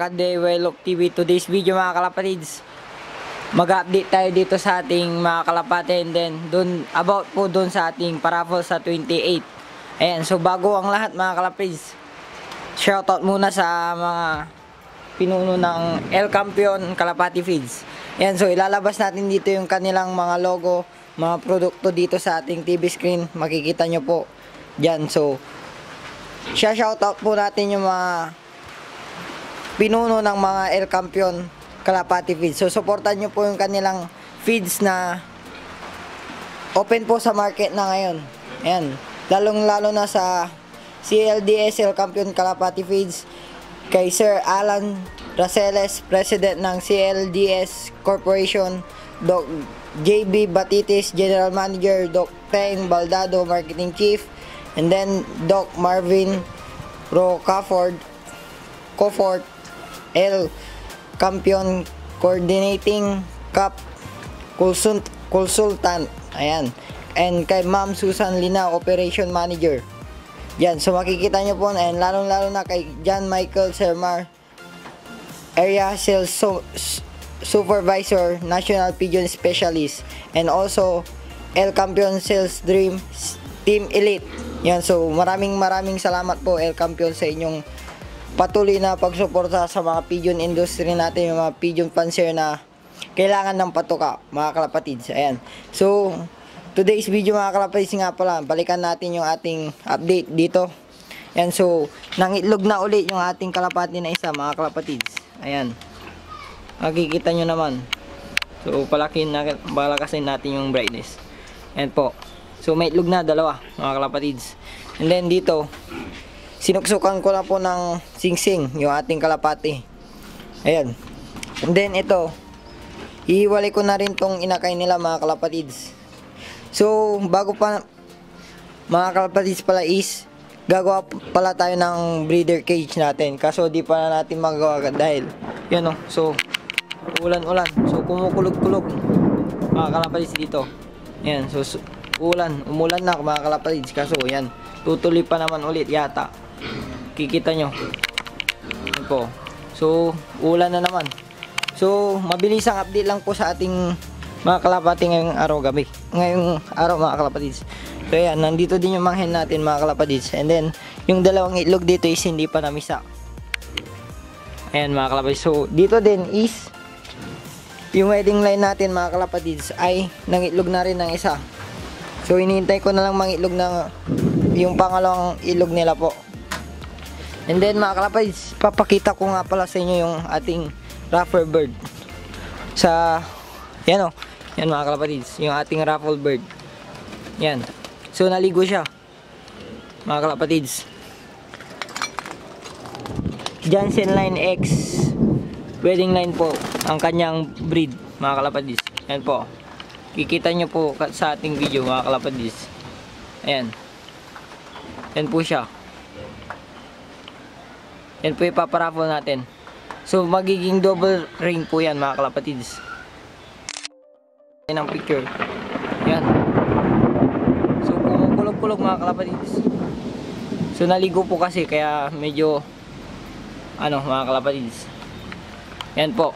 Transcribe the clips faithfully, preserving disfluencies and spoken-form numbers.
ka-Develop T V. Today's video mga kalapatids, mag-update tayo dito sa ating mga kalapate, and then dun, about po dun sa ating paraffle sa twenty-eight. Ayan, so bago ang lahat mga kalapatids, shoutout muna sa mga pinuno ng El Campeon Kalapati Feeds. Ayan, so ilalabas natin dito yung kanilang mga logo, mga produkto dito sa ating T V screen. Makikita nyo po dyan. So siya shoutout po natin yung mga pinuno ng mga El Campeon Kalapati Feeds. So supportan nyo po yung kanilang feeds na open po sa market na ngayon. Ayan, lalong lalo na sa C L D S El Campeon Kalapati Feeds, kay Sir Alan Raceles, President ng C L D S Corporation, Doc J B Batitis, General Manager, Doc Teng Baldado, Marketing Chief, and then Doc Marvin Rocaford, Cofort, El Campeon Coordinating Cup Consult Consultant, ayan, and kay Ma'am Susan Lina, Operation Manager. Yan, so makikita nyo po, and lalong lalo na kay John Michael Sermar, Area Sales so Supervisor, National Pigeon Specialist, and also El Campeon Sales Dream Team Elite. Yan, so maraming maraming salamat po El Campeon sa inyong patuloy na pagsuporta sa mga pigeon industry natin, yung mga pigeon fancier na kailangan ng patuka mga kalapatids. Ayan, so today's video mga kalapatids nga pala, balikan natin yung ating update dito. Ayan, so nangitlog na ulit yung ating kalapati na isa mga kalapatids. Ayan, makikita nyo naman. So palakin na, balakasin natin yung brightness. Ayan po, so may itlog na dalawa mga kalapatids. And then dito sinuksukan ko na po ng singsing yung ating kalapati. Ayan, and then ito ihiwalay ko na rin tong inakay nila mga kalapatids. So bago pa mga kalapatids pala is gagawa pala tayo ng breeder cage natin, kaso di pa na natin magawa dahil yan o, so ulan-ulan, so kumukulog-kulog mga kalapatids dito. Yan, so ulan, umulan na mga kalapatids, kaso yan tutuloy pa naman ulit yata. Kikita nyo yan po, so ulan na naman. So mabilis ang update lang po sa ating mga kalapati ngayong araw gabi, ngayong araw mga kalapatids. So ayan, nandito din yung mga hen natin mga kalapatids, and then yung dalawang itlog dito is hindi pa namisa. Ayan mga kalapatids, so dito din is yung wedding line natin mga kalapatids ay nangitlog na rin ng isa. So hinihintay ko na lang mangitlog ng yung pangalawang itlog nila po. And then mga kalapatids, papakita ko nga pala sa inyo yung ating ruffle bird sa yan o, yan mga kalapatids, yung ating ruffle bird. Yan, so naligo siya mga kalapatids. Jansen Line X wedding line po ang kanyang breed mga kalapatids. Yan po, kikita nyo po sa ating video mga kalapatids. Ayan, yan po siya. Yan po ipaparaffle natin. So magiging double ring po yan mga kalapatids. Yan ang picture. Yan, so kumukulog-kulog mga kalapatids. So naligo po kasi kaya medyo ano mga kalapatids. Yan po.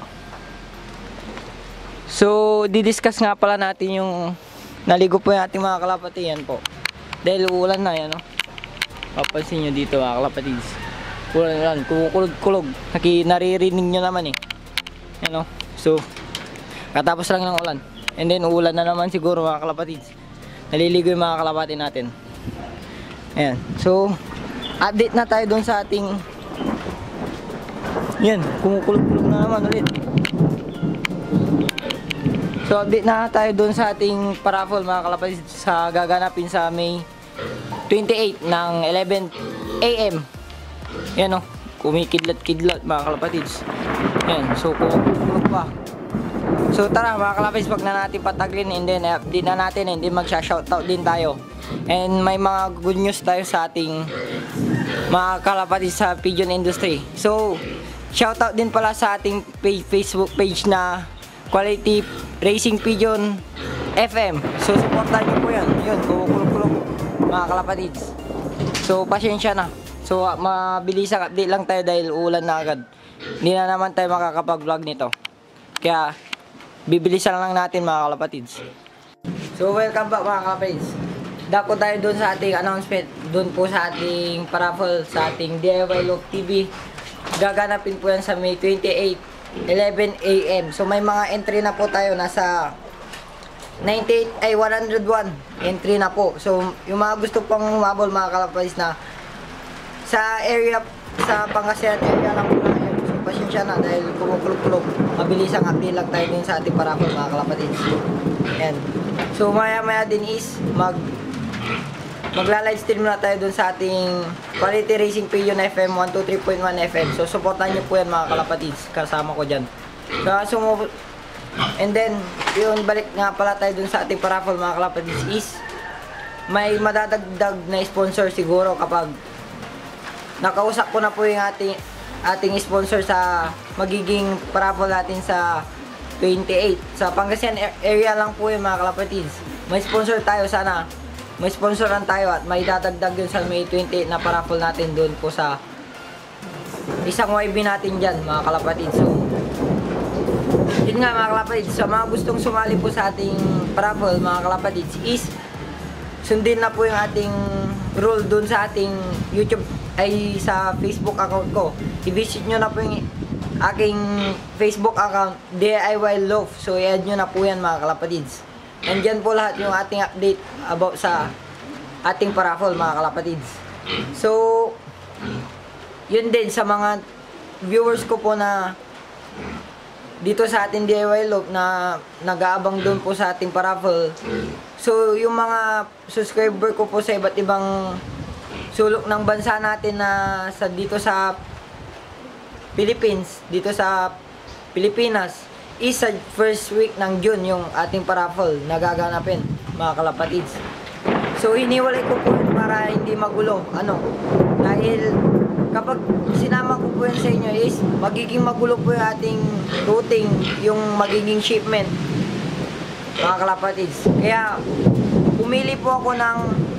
So didiscuss nga pala natin yung naligo po yung ating mga kalapati. Yan po, dahil ulan na yan, no? Papansin nyo dito mga kalapatids, ulan ulan, kumukulog-kulog. Naririnig nyo naman eh. Yan, no? So katapos lang ng ulan, and then ulan na naman siguro mga kalapatids. Naliligo yung mga kalapati natin. Ayan, so update na tayo doon sa ating yan, kumukulog-kulog na naman ulit. So update na tayo doon sa ating paraffle mga kalapatids sa gaganapin sa May twenty-eight ng eleven A M Yan o, kumikidlat-kidlat mga kalapatids. Yan, so kumukulog pa. So tara mga kalapatids, wag na natin pataglin, and then update na natin, and then magsha-shoutout din tayo. And may mga good news tayo sa ating mga kalapatids sa pigeon industry. So shoutout din pala sa ating page, Facebook page na Quality Racing Pigeon F M. So supportan nyo po yan. Yun, kumukulog-kulog mga kalapatids. So pasensya na. So mabilis ang update lang tayo dahil ulan na agad. hindi na naman tayo makakapag-vlog nito. Kaya, bibilisan lang natin mga kalapatids. So, welcome back mga kalapatids. Dako tayo dun sa ating announcement, dun po sa ating paraffle, sa ating D I Y Loop T V. Gaganapin po yan sa May twenty-eight, eleven A M So, may mga entry na po tayo, nasa ninety-eight ay one oh one entry na po. So, yung mga gusto pang humabol mga kalapatids na sa area, sa Pangasinan area lang po na yun. So, pasensya na dahil kumukulog-kulog. Mabilis ang update lang tayo din sa ating paraffle mga kalapatids. Yan. So, maya-maya din is mag magla-live stream na tayo dun sa ating Quality Racing Pigeon F M one two three point one F M. So, supportan nyo po yan mga kalapatids. Kasama ko dyan. So, sumu and then, yun, balik nga pala tayo dun sa ating paraffle mga kalapatids is may madadagdag na sponsor siguro kapag nakausap ko na po yung ating ating sponsor sa magiging paraffle natin sa twenty-eight. Sa Pangasinan area lang po yung mga kalapatids. May sponsor tayo sana. May sponsoran tayo at may dadagdag yun sa May twenty-eight na paraffle natin doon po sa isang Y B natin dyan mga kalapatids. So, yun nga mga kalapatids, sa mga gustong sumali po sa ating paraffle mga kalapatids is sundin na po yung ating rule doon sa ating YouTube ay sa Facebook account ko. I-visit nyo na po yung aking Facebook account, D I Y Love. So, i-add nyo na po yan mga kalapatids. Nandyan po lahat yung ating update about sa ating paraffle mga kalapatids. So, yun din sa mga viewers ko po na dito sa ating D I Y Loop na nag-aabang doon po sa ating paraffle. So, yung mga subscriber ko po sa iba't ibang sulok ng bansa natin na sa dito sa Philippines, dito sa Pilipinas, is sa first week ng June yung ating paraffle na gaganapin mga kalapatids. So hiniwalay ko po para hindi magulo ano, dahil kapag sinama ko po yun sa inyo is magiging magulo po yung ating routing, yung magiging shipment mga kalapatids. Kaya pumili po ako ng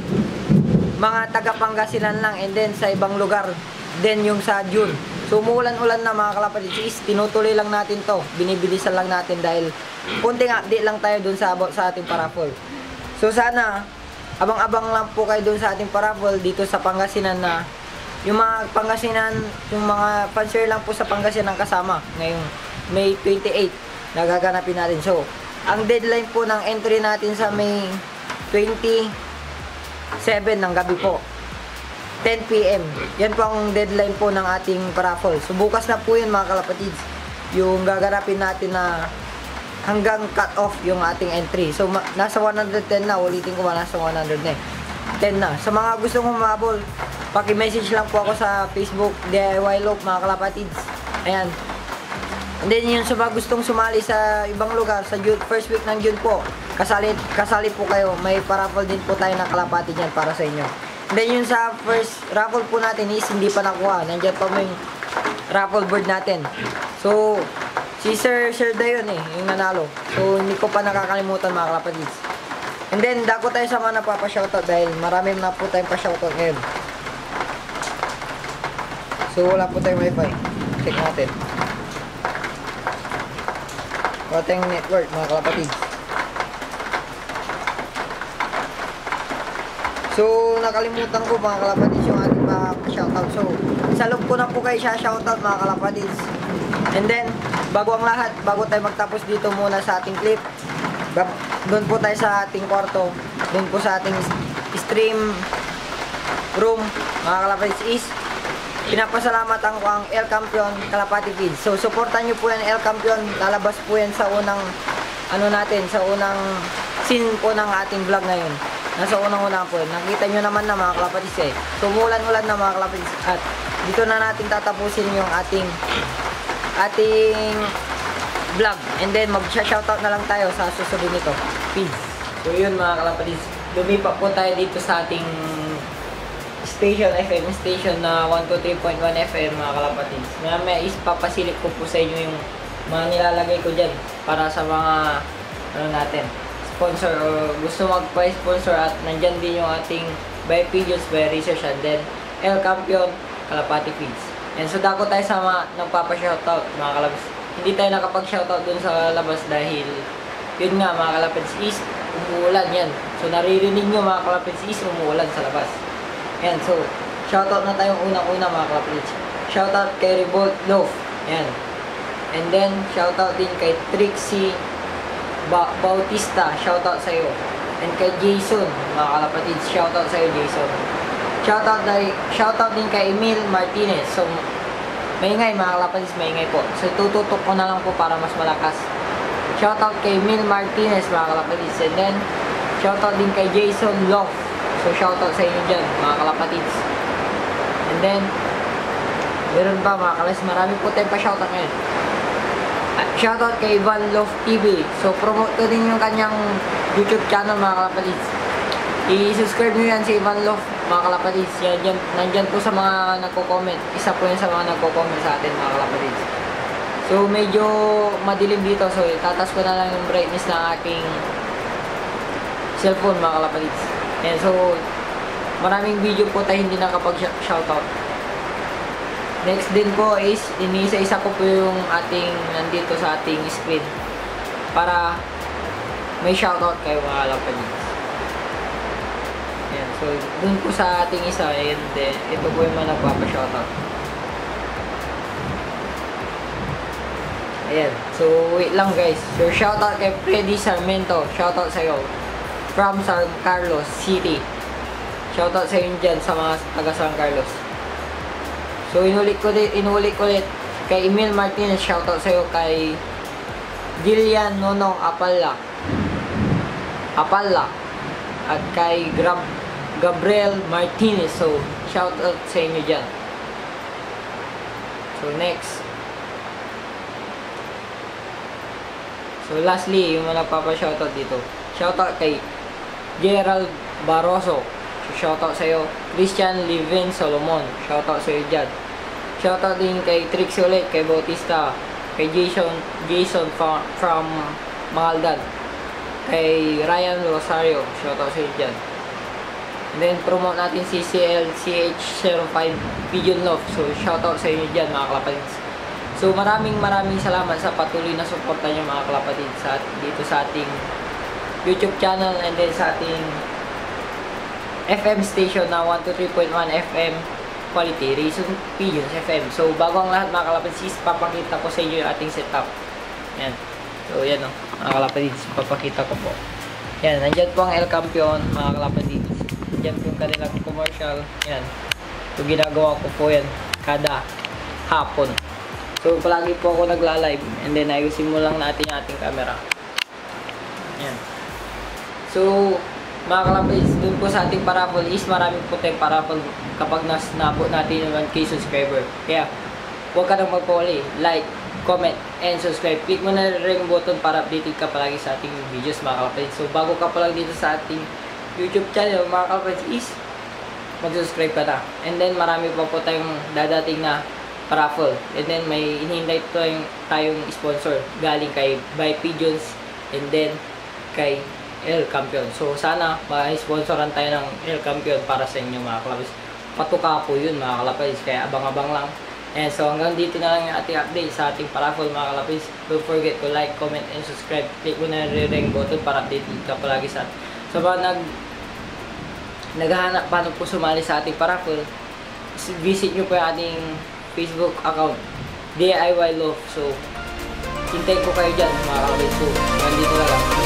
mga taga Pangasinan lang and then sa ibang lugar then yung sa June. So, umuulan-ulan na mga kalapatids is tinutuloy lang natin to. Binibilisan lang natin dahil kunting update lang tayo dun sa about sa ating paraffle. So, sana abang-abang lang po kayo dun sa ating paraffle dito sa Pangasinan na yung mga Pangasinan, yung mga fanshare lang po sa Pangasinan kasama ngayong May twenty-eight na gaganapin natin. So, ang deadline po ng entry natin sa May twenty-seven ng gabi po, ten P M Yan po ang deadline po ng ating paraffle. So, bukas na po yun mga kalapatids. Yung gaganapin natin na hanggang cut off yung ating entry. So, nasa one ten na. Ulitin ko ba, nasa one ten na. Sa mga gustong humabol, paki-message lang po ako sa Facebook, D I Y Loop mga kalapatids. Ayan. And then yung sa mga gustong sumali sa ibang lugar, sa June, first week ng June po, kasali, kasali po kayo. May paraffle din po tayo na kalapati dyan para sa inyo. Then yun sa first raffle po natin is hindi pa nakuha. Nandiyan pa mo yung raffle board natin. So, si Sir Sir Dayon eh, yung nanalo. So, hindi ko pa nakakalimutan mga kalapatids. And then, dako tayo sa mga napapa-shoutout dahil marami na po tayong pa-shoutout ngayon. So, wala po tayong wifi. Check natin. Wala tayong network mga kalapatids. So, nakalimutan ko mga kalapatids yung ating mga shoutout. So, sa loob ko na po kayo siya shoutout mga kalapatids. And then, bago ang lahat, bago tayo magtapos dito muna sa ating clip, doon po tayo sa ating kwarto, doon po sa ating stream room mga kalapatids is, pinapasalamat ko ang El Campion Kalapati Feeds. So, supportan nyo po yan El Campion. Lalabas po yan sa unang, ano natin, sa unang scene po ng ating vlog ngayon. Nasa unang-unang po yun. Nakita nyo naman na mga kalapatids eh. So, umulan-ulan na mga kalapatids. At dito na natin tatapusin yung ating ating vlog. And then, mag-shoutout na lang tayo sa susunod nito. Peace. So, yun mga kalapatids. Lumipat po tayo dito sa ating station, F M station na one two three point one F M mga kalapatids. May may is papasilip ko po sa inyo yung mga nilalagay ko dyan para sa mga ano natin, sponsor o gusto magpa-sponsor at nandyan din yung ating by Pigeons by Research and then El Campion Kalapati Feeds. And so dako tayo sa mga nagpapa-shoutout mga kalabs. Hindi tayo nakapag-shoutout dun sa labas dahil yun nga mga kalapads is umuulan yan. So naririnig nyo mga kalapads is umuulan sa labas. Ayan, so shoutout na tayong unang-una mga kalapads. Shoutout kay Revolt Love. Ayan. And then shoutout din kay Trixie ba Bautista. Shoutout sa'yo. And kay Jason mga kalapads. Shoutout sa'yo Jason. Shoutout, na, shoutout din kay Emil Martinez. So, maingay mga kalapads, maingay po. So, tututok ko na lang po para mas malakas. Shoutout kay Emil Martinez mga kalapads. And then, shoutout din kay Jason Love. So, shoutout sa inyo dyan mga kalapads. And then, meron pa mga kalapads, marami po tayong pa-shoutout ngayon. Shoutout kay Ivan Love T V. So, promote ko din yung kanyang YouTube channel mga kalapads. I-subscribe nyo yan si Ivan Love mga kalapads. Yan, yan, nandyan po sa mga nagko-comment. Isa po yan sa mga nagko-comment sa atin mga kalapads. So medyo madilim dito. So tatas ko na lang yung brightness ng aking cellphone mga kalapads. And so maraming video po tayo hindi nakapag-shoutout. Next din po is inisa-isa ko po yung ating nandito sa ating screen para may shoutout kayo mga kalapads. Ayan, so dun po sa ating isa, and then ito po yung mga nagpapa-shoutout. Ayan, so wait lang guys. So shoutout kay Freddy Sarmiento, shoutout sa'yo from San Carlos City. Shoutout sa inyo dyan sa mga taga San Carlos. So inulit ko dit, inulit ko dit kay Emil Martinez, shoutout sa'yo. Kay Gillian Nonong Apala Apala at kay Grab Gabriel Martinez. So, shout out sa inyo dyan. So, next. So, lastly, yung mga nagpapa-shoutout dito. Shoutout kay Gerald Barroso. So, shoutout sa'yo. Christian Livin Solomon. Shoutout sa'yo dyan. Shoutout din kay Trixie ulit, kay Bautista, kay Jason, Jason from, from Magaldan. Kay Ryan Rosario. Shoutout sa'yo dyan. And then, promote natin si C L C H zero five Pigeon Love. So, shoutout sa inyo dyan, mga kalapads. So, maraming maraming salamat sa patuloy na suporta nyo, mga kalapads, sa, dito sa ating YouTube channel and then sa ating F M station na one two three point one F M Quality, Reason Pigeons F M. So, bago ang lahat, mga kalapads, papakita ko sa inyo yung ating setup. Yan. So, yan o, mga kalapads, papakita ko po. Yan, nandyan po ang El Campeon, mga kalapads. Yan po yung kanilang commercial. Yan. So, ginagawa ko po yan kada hapon. So, palagi po ako nagla-live. And then, ayusin mo lang natin yung ating camera. Yan. So, mga kalapads, dun po sa ating paraffle is marami po tayong paraffle kapag nas nabot natin yung one K subscriber. Kaya, huwag ka nang magpawali. Like, comment, and subscribe. Click mo na ring button para updated ka palagi sa ating videos, mga kalapads. So, bago ka pa lang dito sa ating YouTube channel, mga kalapads, is mag-subscribe ka na. And then, marami pa po tayong dadating na paraffle. And then, may inihintay tayong, tayong sponsor galing kay Buy Pigeons and then kay El Campeon. So, sana ma-sponsoran tayo ng El Campeon para sa inyo, mga kalapads. Patuka po yun, mga kalapads. Kaya abang-abang lang. And so, hanggang dito na lang yung ating update sa ating paraffle, mga kalapads. Don't forget to like, comment, and subscribe. Click mo na yung ring button para updated ka palagi sa atin. So, ba nag naghahanap paano po sumali sa ating paraffle, visit nyo po yung ating Facebook account, D I Y Love. So, hintayin ko kayo dyan, mga kalapads. So, hanggang dito na lang.